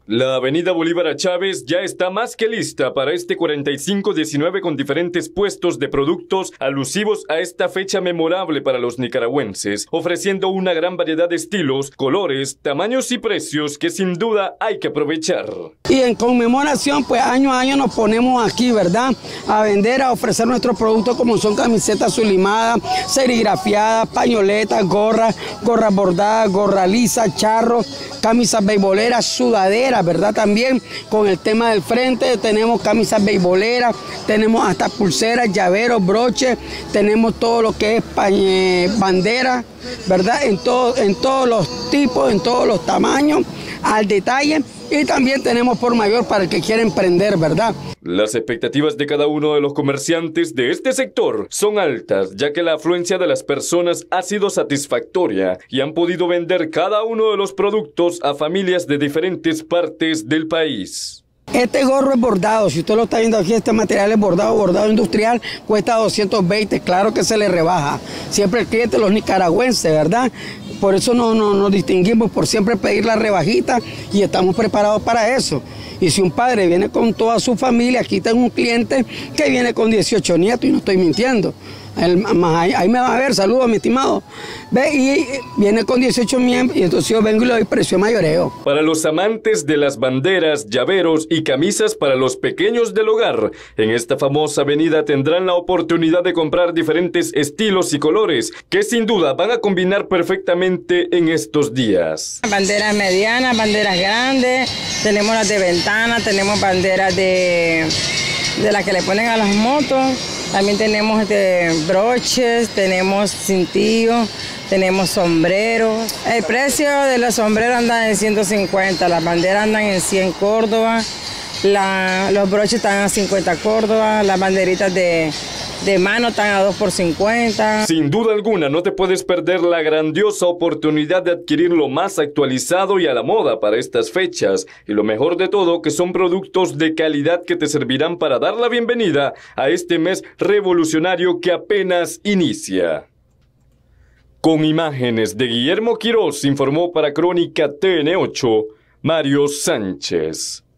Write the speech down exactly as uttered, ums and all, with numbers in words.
La avenida Bolívar a Chávez ya está más que lista para este cuarenta y cinco diecinueve con diferentes puestos de productos alusivos a esta fecha memorable para los nicaragüenses, ofreciendo una gran variedad de estilos, colores, tamaños y precios que sin duda hay que aprovechar. Y en conmemoración, pues año a año nos ponemos aquí, ¿verdad?, a vender, a ofrecer nuestros productos como son camisetas sublimadas, serigrafiadas, pañoletas, gorras, gorras bordadas, gorra lisa, charros, camisas beisboleras, sudaderas, ¿verdad? También con el tema del frente tenemos camisas beisboleras, tenemos hasta pulseras, llaveros, broches, tenemos todo lo que es eh, bandera, ¿verdad? En, todo, en todos los tipos, en todos los tamaños, al detalle, y también tenemos por mayor para el que quiere emprender, ¿verdad? Las expectativas de cada uno de los comerciantes de este sector son altas, ya que la afluencia de las personas ha sido satisfactoria y han podido vender cada uno de los productos a familias de diferentes partes del país. Este gorro es bordado, si usted lo está viendo aquí, este material es bordado, bordado industrial, cuesta doscientos veinte, claro que se le rebaja. Siempre el cliente, los nicaragüenses, ¿verdad? Por eso no, no, nos distinguimos por siempre pedir la rebajita y estamos preparados para eso. Y si un padre viene con toda su familia, aquí tengo un cliente que viene con dieciocho nietos y no estoy mintiendo. El, ahí, ahí me va a ver, saludos mi estimado. Ve, y viene con dieciocho miembros y entonces yo vengo y le doy precio mayoreo. Para los amantes de las banderas, llaveros y camisas para los pequeños del hogar, en esta famosa avenida tendrán la oportunidad de comprar diferentes estilos y colores que sin duda van a combinar perfectamente en estos días. Banderas medianas, banderas grandes, tenemos las de ventana, tenemos banderas de, de las que le ponen a las motos. También tenemos de broches, tenemos cintillos, tenemos sombreros. El precio de los sombreros anda en ciento cincuenta, las banderas andan en cien Córdoba, la, los broches están a cincuenta Córdoba, las banderitas de, de mano están a dos por cincuenta. Sin duda alguna no te puedes perder la grandiosa oportunidad de adquirir lo más actualizado y a la moda para estas fechas. Y lo mejor de todo, que son productos de calidad que te servirán para dar la bienvenida a este mes revolucionario que apenas inicia. Con imágenes de Guillermo Quiroz, informó para Crónica T N ocho, Mario Sánchez.